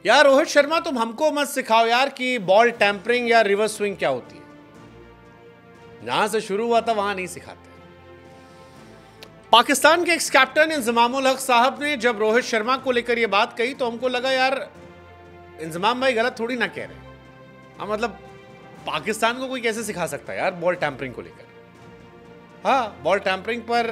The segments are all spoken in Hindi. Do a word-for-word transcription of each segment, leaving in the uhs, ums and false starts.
यार रोहित शर्मा, तुम हमको मत सिखाओ यार कि बॉल टैंपरिंग या रिवर्स स्विंग क्या होती है। जहां से शुरू हुआ था वहां नहीं सिखाते। पाकिस्तान के एक्स कैप्टन इंजमामुल हक साहब ने जब रोहित शर्मा को लेकर यह बात कही तो हमको लगा यार इंजमाम भाई गलत थोड़ी ना कह रहे। हाँ, मतलब पाकिस्तान को कोई कैसे सिखा सकता है यार बॉल टैंपरिंग को लेकर। हाँ, बॉल टैंपरिंग पर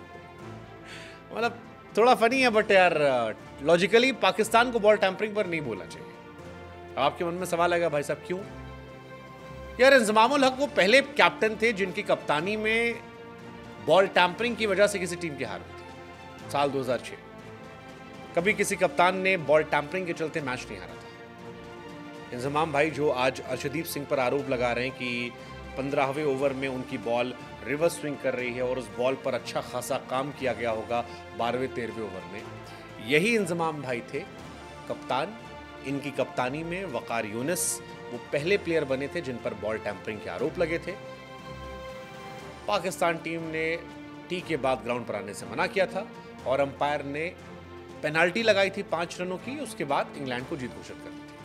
मतलब थोड़ा फनी है, बट यार लॉजिकली पाकिस्तान को बॉल टैंपरिंग पर नहीं बोलना चाहिए। अब आपके मन में सवाल आएगा भाई साहब क्यों? यार इंजमामुल हक वो पहले कैप्टन थे जिनकी कप्तानी में बॉल टैंपरिंग की वजह से किसी टीम की हार हुई थी साल दो हज़ार छह। कभी किसी कप्तान ने बॉल टैंपरिंग के चलते मैच नहीं हारा था। इंजमाम भाई जो आज अर्शदीप सिंह पर आरोप लगा रहे हैं कि पंद्रहवें ओवर में उनकी बॉल रिवर्स स्विंग कर रही है और उस बॉल पर अच्छा खासा काम किया गया होगा बारहवें तेरहवें ओवर में, यही इंजमाम भाई थे कप्तान। इनकी कप्तानी में वकार यूनिस वो पहले प्लेयर बने थे जिन पर बॉल टैंपरिंग के आरोप लगे थे। पाकिस्तान टीम ने टी के बाद ग्राउंड पर आने से मना किया था और अंपायर ने पेनाल्टी लगाई थी पांच रनों की। उसके बाद इंग्लैंड को जीत घोषित कर दी थी।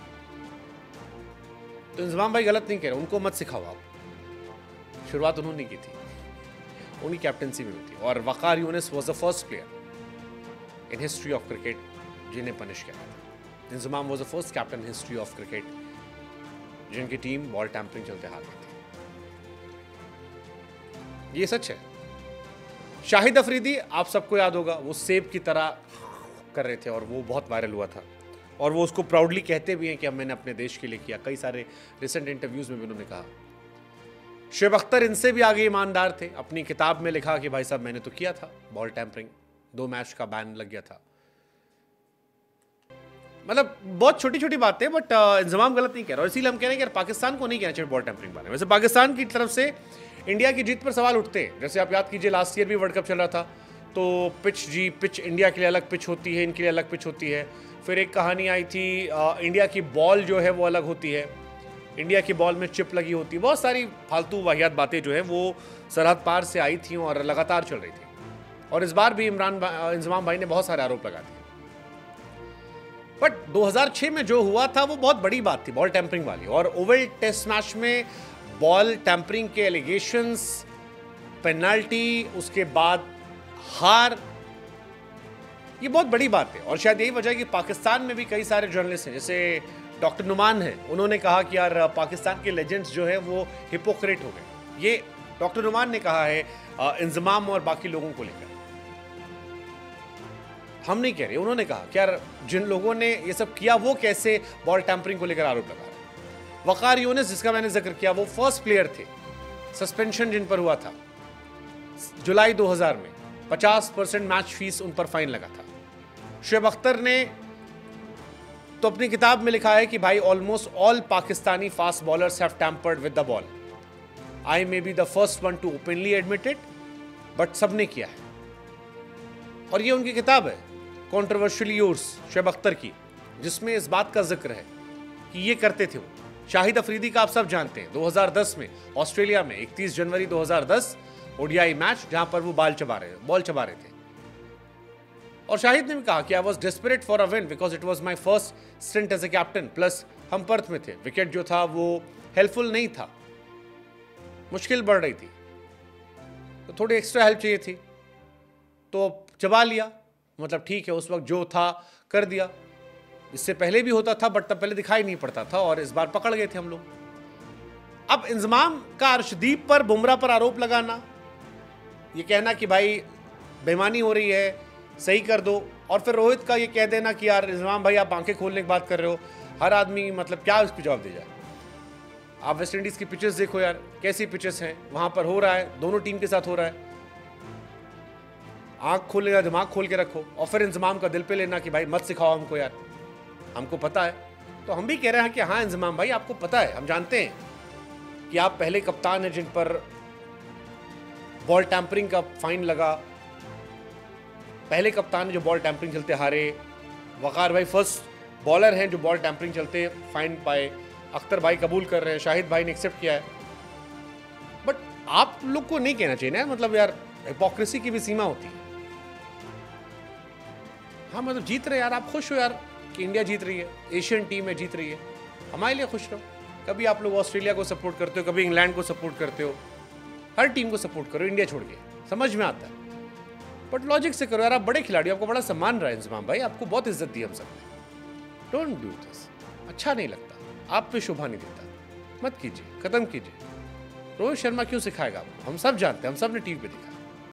तो इंजमाम भाई गलत नहीं कह रहे, उनको मत सिखाओ आप। शुरुआत उन्होंने की थी, उनकी कैप्टनसी में थी। और Waqar Younis was the first player in history of cricket जिन्हें पनिश किया था। Inzamam was the first captain in history of cricket जिनकी टीम बॉल टैंपरिंग चलते हार गई थी। ये सच है। शाहिद अफरीदी, आप सबको याद होगा, वो सेब की तरह कर रहे थे और वो बहुत वायरल हुआ था और वो उसको प्राउडली कहते भी हैं कि अब मैंने अपने देश के लिए किया। कई सारे रिसेंट इंटरव्यूज में भी उन्होंने कहा। शुएब अख्तर इनसे भी आगे ईमानदार थे, अपनी किताब में लिखा कि भाई साहब मैंने तो किया था बॉल टैंपरिंग, दो मैच का बैन लग गया था। मतलब बहुत छोटी छोटी बातें, बट इंजमाम गलत नहीं कह रहा और इसीलिए हम कह रहे हैं कि पाकिस्तान को नहीं कहना चाहिए बॉल टैंपरिंग बारे में। वैसे पाकिस्तान की तरफ से इंडिया की जीत पर सवाल उठते हैं। जैसे आप याद कीजिए लास्ट ईयर भी वर्ल्ड कप चल रहा था तो पिच जी पिच इंडिया के लिए अलग पिच होती है, इनके लिए अलग पिच होती है। फिर एक कहानी आई थी आ, इंडिया की बॉल जो है वो अलग होती है, इंडिया की बॉल में चिप लगी होती है। बहुत सारी फालतू वाहियात बातें जो है वो सरहद पार से आई थी और लगातार चल रही थी। और इस बार भी इमरान इंजमाम भाई ने बहुत सारे आरोप लगा दिए। बट दो हज़ार छह में जो हुआ था वो बहुत बड़ी बात थी, बॉल टैंपरिंग वाली। और ओवल टेस्ट मैच में बॉल टैंपरिंग के एलिगेशंस, पेनल्टी, उसके बाद हार, ये बहुत बड़ी बात है। और शायद यही वजह है कि पाकिस्तान में भी कई सारे जर्नलिस्ट हैं, जैसे डॉक्टर नुमान हैं, उन्होंने कहा कि यार पाकिस्तान के लेजेंड्स जो है वो हिपोक्रेट हो गए। ये डॉक्टर नुमान ने कहा है इंजमाम और बाकी लोगों को लेकर, हम नहीं कह रहे। उन्होंने कहा कि यार जिन लोगों ने ये सब किया वो कैसे बॉल टैंपरिंग को लेकर आरोप लगा रहे। वकार यूनिस, जिसका मैंने जिक्र किया, वो फर्स्ट प्लेयर थे सस्पेंशन जिन पर हुआ था जुलाई दो हज़ार में, पचास परसेंट मैच फीस उन पर फाइन लगा था। शुएब अख्तर ने तो अपनी किताब में लिखा है कि भाई almost all Pakistani fast bowlers have tampered with the ball. I may be the first one to openly admit it, but सबने किया है। और ये उनकी किताब है कॉन्ट्रोवर्शियली योर्स शुएब अख्तर की, जिसमें इस बात का जिक्र है कि ये करते थे वो। शाहिद अफरीदी का आप सब जानते हैं, दो हज़ार दस में ऑस्ट्रेलिया में इकतीस जनवरी दो हज़ार दस ओडीआई मैच जहां पर वो बॉल चबा रहे बॉल चबा रहे थे। और शाहिद ने भी कहा कि I was desperate for a win because it was my first stint as a captain, plus हम पर्थ में थे, विकेट जो था वो हेल्पफुल नहीं था, मुश्किल बढ़ रही थी, तो थोड़ी एक्स्ट्रा हेल्प चाहिए थी, तो चबा लिया। मतलब ठीक है, उस वक्त जो था कर दिया। इससे पहले भी होता था बट तब पहले दिखाई नहीं पड़ता था और इस बार पकड़ गए थे हम लोग। अब इंजमाम का अर्शदीप पर, बुमराह पर आरोप लगाना, ये कहना कि भाई बेईमानी हो रही है, सही कर दो, और फिर रोहित का ये कह देना कि यार इंजमाम भाई आप आंखें खोलने की बात कर रहे हो। हर आदमी मतलब क्या उस पर जवाब दे जाए। आप वेस्ट इंडीज की पिचेस देखो यार, कैसी पिचेस हैं, वहां पर हो रहा है, दोनों टीम के साथ हो रहा है। आंख खोलने का दिमाग खोल के रखो और फिर इंजमाम का दिल पे लेना कि भाई मत सिखाओ हमको यार, हमको पता है। तो हम भी कह रहे हैं कि हाँ इंजमाम भाई आपको पता है, हम जानते हैं कि आप पहले कप्तान हैं जिन पर बॉल टैंपरिंग का फाइन लगा, पहले कप्तान हैं जो बॉल टैंपरिंग चलते हारे। वकार भाई फर्स्ट बॉलर हैं जो बॉल टैंपरिंग चलते फाइन पाए। अख्तर भाई कबूल कर रहे हैं, शाहिद भाई ने एक्सेप्ट किया है। बट आप लोग को नहीं कहना चाहिए ना, मतलब यार हिपोक्रेसी की भी सीमा होती है। हाँ मतलब जीत रहे यार, आप खुश हो यार, कि इंडिया जीत रही है, एशियन टीम है, जीत रही है, हमारे लिए खुश रहो। कभी आप लोग ऑस्ट्रेलिया को सपोर्ट करते हो, कभी इंग्लैंड को सपोर्ट करते हो, हर टीम को सपोर्ट करो इंडिया छोड़ के, समझ में आता है। बट लॉजिक से करो यार, आप बड़े खिलाड़ी, आपको बड़ा सम्मान रहा है इंजमाम भाई, आपको बहुत इज्जत दी हम सबने। डोंट डू दिस, अच्छा नहीं लगता, आप पे शोभा नहीं देता, मत कीजिए, खत्म कीजिए। रोहित शर्मा क्यों सिखाएगा आपको, हम सब जानते हैं, हम सब ने टीवी पे देखा।